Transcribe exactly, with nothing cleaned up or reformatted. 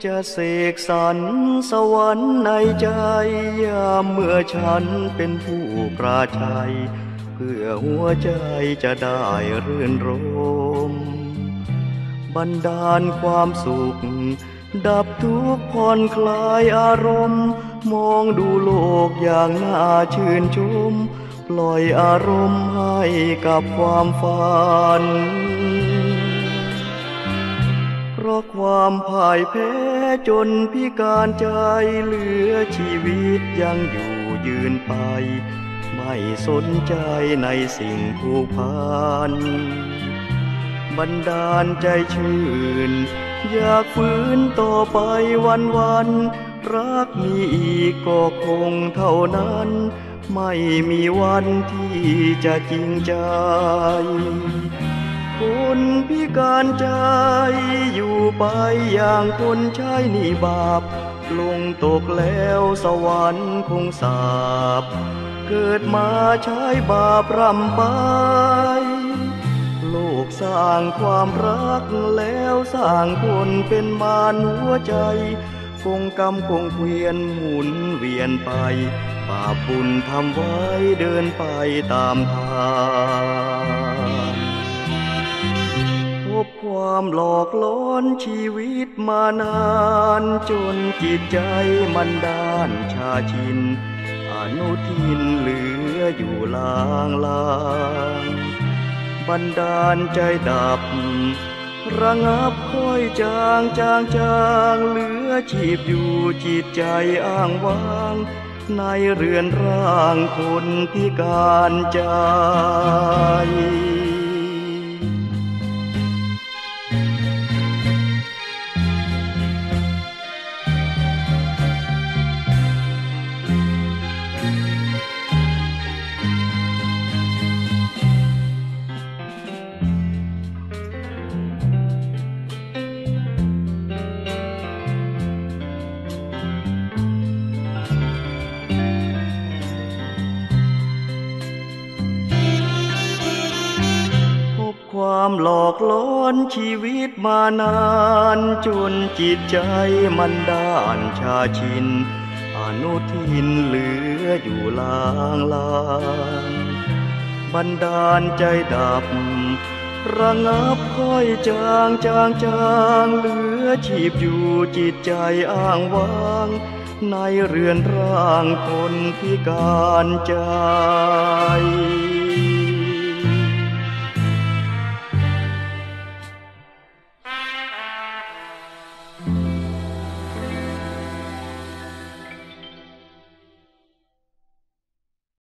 จะเสกสรรสวรรค์ในใจยามเมื่อฉันเป็นผู้ปราชัยเพื่อหัวใจจะได้รื่นรมบันดาลความสุขดับทุกข์ผ่อนคลายอารมณ์มองดูโลกอย่างน่าชื่นชมปล่อยอารมณ์ให้กับความฝันเพราะความพ่ายแพ้จนพิการใจเหลือชีวิตยังอยู่ยืนไปไม่สนใจในสิ่งผูกพันบันดาลใจชื่นอยากฟื้นต่อไปวันวันรักมีอีกก็คงเท่านั้นไม่มีวันที่จะจริงใจคนพิการใจอยู่ไปอย่างคนใช้หนี้บาปลงตกแล้วสวรรค์คงสาปเกิดมาใช้บาปรำไปโลกสร้างความรักแล้วสร้างคนเป็นมารหัวใจคงกรรมคงเกวียนหมุนเวียนไปบาปบุญทำไว้เดินไปตามทางพบความหลอกล้อนชีวิตมานานจนจิตใจมันด้านชาชินอนุทินเหลืออยู่ลางลางบันดาลใจดับระงับค่อยจางจางจางเหลือชีพอยู่จิตใจอ้างว้างในเรือนร่างคนพิการใจความหลอกล้อนชีวิตมานานจนจิตใจมันด้านชาชินอนุทินเหลืออยู่ลางลางบันดาลใจดับระงับค่อยจางจางจางเหลือชีพอยู่จิตใจอ้างว้างในเรือนร่างคนพิการใจ